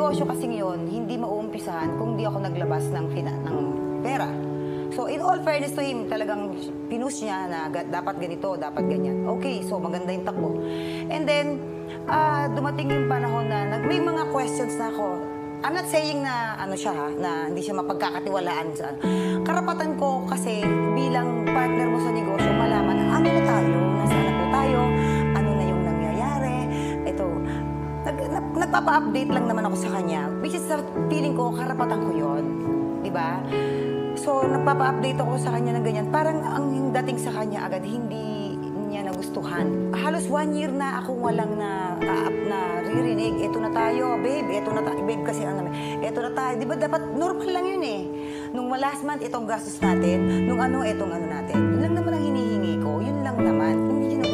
negosyo kasing yun, hindi mauumpisahan kung di ako naglabas ng pera. So, in all fairness to him, talagang pinush niya na dapat ganito, dapat ganyan. Okay, so maganda yung takbo. And then, dumating yung panahon na may mga questions na ako. I'm not saying na ano siya na hindi siya mapagkakatiwalaan sa karapatan ko kasi bilang partner mo sa negosyo, malaman ano na tayo, nasaan na po tayo, ano na yung nangyayari. Ito, nagpapa-update lang naman ako sa kanya, which is feeling ko, karapatan ko yun. Diba? So, nagpapa-update ako sa kanya ng ganyan. Parang ang dating sa kanya agad, hindi niya nagustuhan. Halos 1 year na akong walang naririnig. Ito na tayo, babe. Ito na tayo. Babe kasi ang namin. Ito na tayo. Di ba dapat normal lang yun eh. Nung last month, itong gastos natin. Nung ano, itong ano natin. Yun lang naman ang hinihingi ko. Yun lang naman. Hindi niya